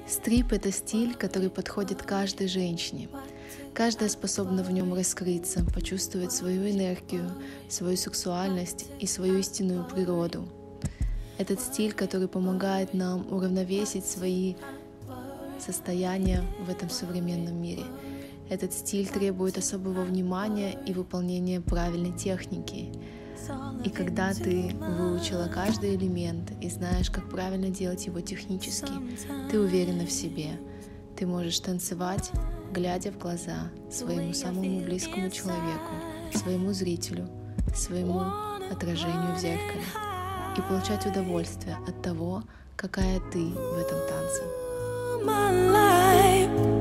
Стрип — это стиль, который подходит каждой женщине. Каждая способна в нем раскрыться, почувствовать свою энергию, свою сексуальность и свою истинную природу. Этот стиль, который помогает нам уравновесить свои состояния в этом современном мире. Этот стиль требует особого внимания и выполнения правильной техники. И когда ты выучила каждый элемент и знаешь, как правильно делать его технически, ты уверена в себе. Ты можешь танцевать, глядя в глаза своему самому близкому человеку, своему зрителю, своему отражению в зеркале и получать удовольствие от того, какая ты в этом танце.